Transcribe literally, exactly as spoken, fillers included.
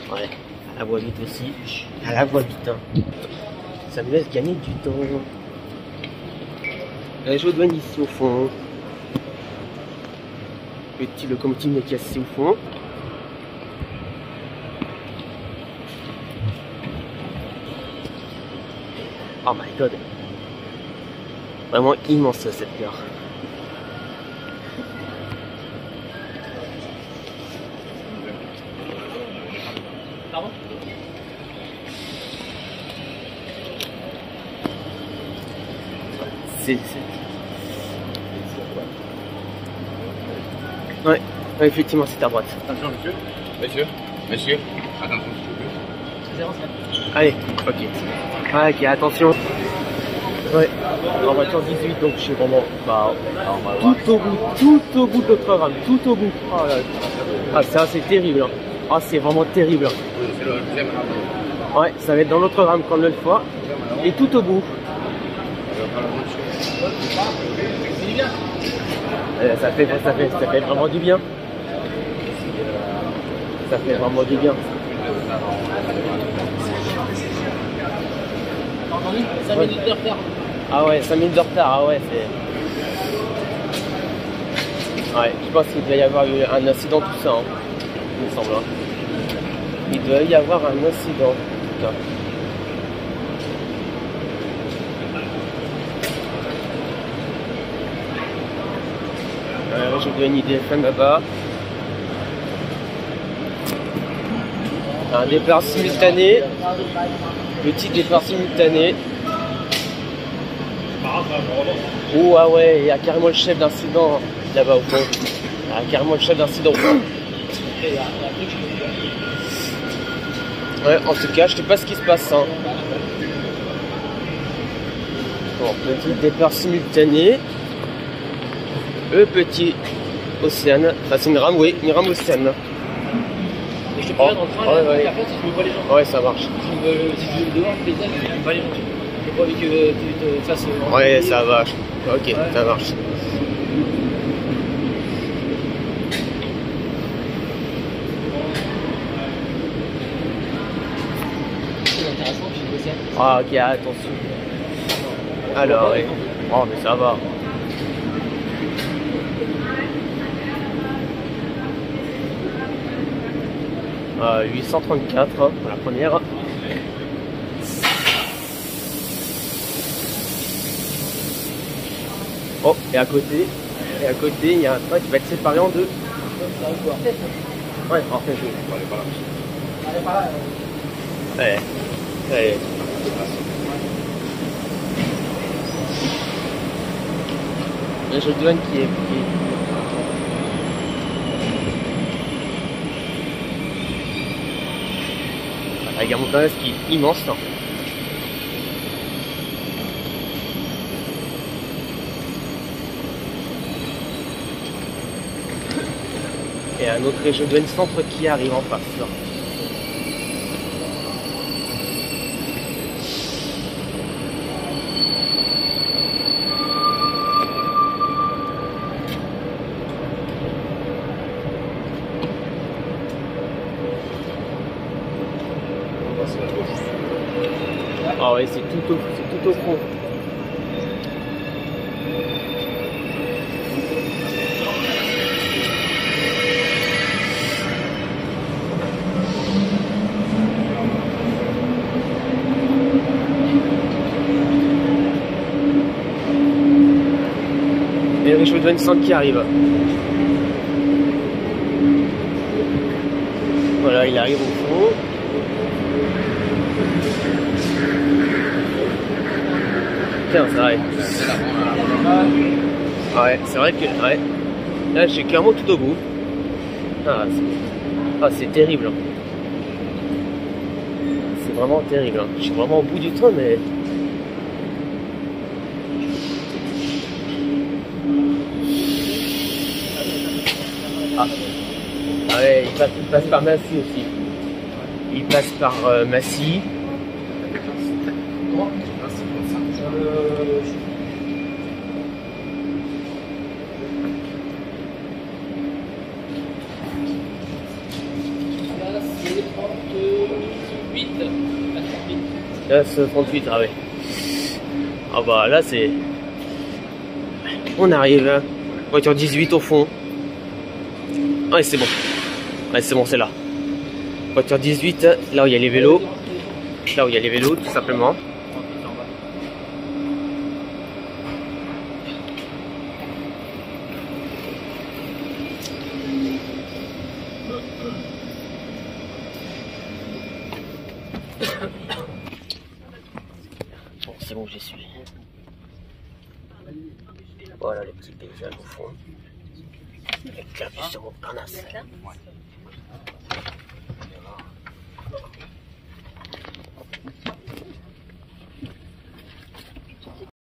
Ouais, à la voie vite aussi. À la voie vite. Hein. Ça me laisse gagner du temps. La joue de douane ici au fond. Petit locomotive n'est cassé au fond. Oh my god. Vraiment immense cette gare. Pardon ? C'est... Ouais, ouais, effectivement c'est à droite. Attention monsieur. Monsieur. Monsieur. Attention s'il vous plaît. Allez, ok. Ah, ok, attention. Ouais, en voiture dix-huit, donc je suis vraiment bah, tout au bout, tout au bout de notre rame, tout au bout. Oh là là. Ah, ça c'est terrible. Hein. Ah, c'est vraiment terrible. Ouais, ça va être dans notre rame comme l'autre fois. Et tout au bout. Euh, ça, fait, ça, fait, ça fait vraiment du bien. Ça fait vraiment du bien. T'as entendu ? cinq minutes de retard. Ah ouais, cinq minutes de retard, ah ouais, c'est... Ouais, je pense qu'il doit y avoir eu un incident tout ça, hein, il me semble. Hein. Il doit y avoir un incident, putain. Euh, je donne une idée F M là-bas. Un départ simultané. Petit départ simultané. Oh ah ouais, il y a carrément le chef d'incident là-bas au fond. Il y a carrément le chef d'incident au fond. Ouais, en tout cas, je sais pas ce qui se passe. Hein. Bon, petit départ simultané. E petit Océane. Enfin, c'est une rame, oui, une rame Océane. Et je te préviens dans le train, ouais, là, ouais. la porte, si je veux pas les gens. Ouais, ça marche. Si je veux, si je veux devant le paysage, je veux pas les gens. J'ai pas envie que tu te fasses. Ouais, ça marche. Ok, ouais. Ça marche. C'est intéressant, puis je sais. Ah, ok, attention. Alors, ouais. Oh, mais ça va. Euh, huit cent trente-quatre hein, pour la première. Oh, et à côté, et à côté, il y a un train qui va être séparé en deux. Ouais, en fait, je vais aller par là. Allez par là. Ouais. Allez. La jolie douane qui est... Qui est... La gare Montparnasse qui est immense. Hein. Et un autre région douane centre qui arrive en face. Hein. Ah ouais, c'est tout au, c'est tout au fond. Et le Riche Douane Centre qui arrive. Voilà, il arrive au fond. Tiens, c'est vrai. Ouais, c'est vrai que... Ouais. Là, j'ai clairement tout au bout. Ah, c'est ah, terrible. Hein. C'est vraiment terrible. Hein. Je suis vraiment au bout du train, mais... Ah. Ah ouais, il passe, il passe par Massy aussi. Il passe par euh, Massy. Là, c'est trente. trente-huit. La trente-huit. Là, c'est trente-huit, ah ouais. Ah bah là, c'est... On arrive, hein. Voiture dix-huit au fond. Ouais, c'est bon. Ouais, c'est bon, c'est là. Voiture dix-huit, là où il y a les vélos. Là où il y a les vélos, tout simplement. Bon, c'est bon, j'y suis. Voilà les petits paysages au fond. Avec la vue sur Montparnasse.